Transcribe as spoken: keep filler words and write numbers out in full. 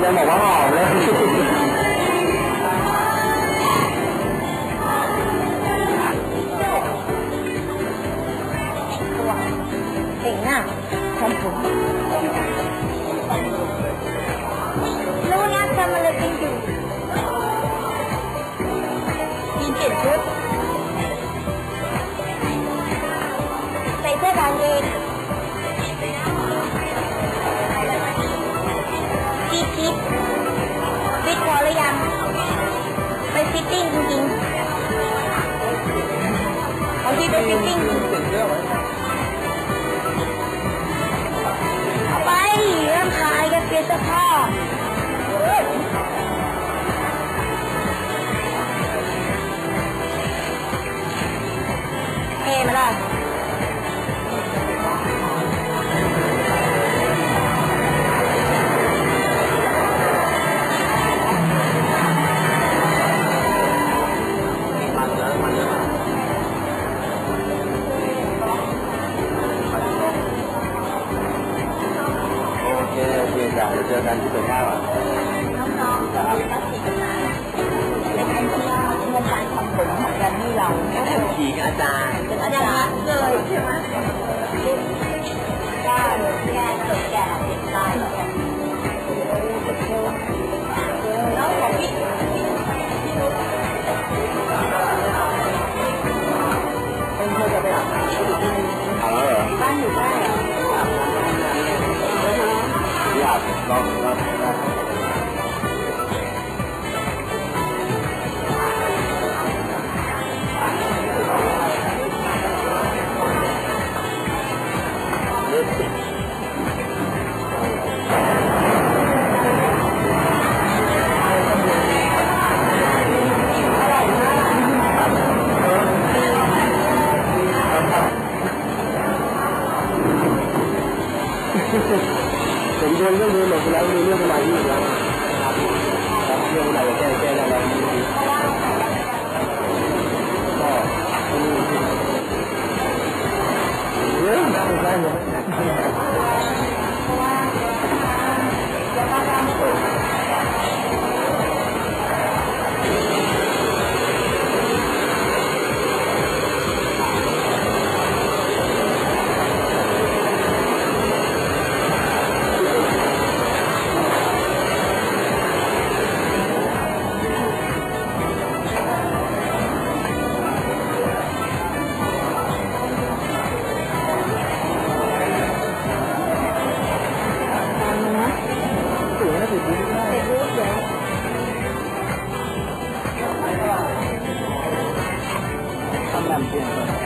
จะบอกว่าหอมเลยเก่งอ่ะทำผมรู้นะทำอะไรกันอยู่มีเปลี่ยนชุดใส่เสื้อกางเกงฟิตฟิตฟิตพอหรือยังไปฟิตติ้งจริงๆเอาที่ไปฟิตติ้งไปเริ่มขายกันเปลี่ยนเสื้อผ้าเฮ้มาละเดี๋ยวเจอกันที่เป็นหน้าน้องๆจะมีนักศึกษาเป็นไอเดียในการทำผมของแกรมมี่เราแอมทีกับอาจารย์เป็นอาจารย์เลยใช่ไหมได้แกเกิดแก่เด็กตายแล้วของพี่พี่นุ๊กเป็นเพื่อนจะไปอาบน้ำที่ที่นี่เอาแล้วเหรอบ้านอยู่ได้เหรออยากลองลองลองผมโดนเรื่องนี้หมดแล้วมีเรื่องอะไรอีกแล้วครับเรื่องอะไรแก้แก้อะไรก็ไม่เรื่องไม่ใช่เลยทำงานเก่ง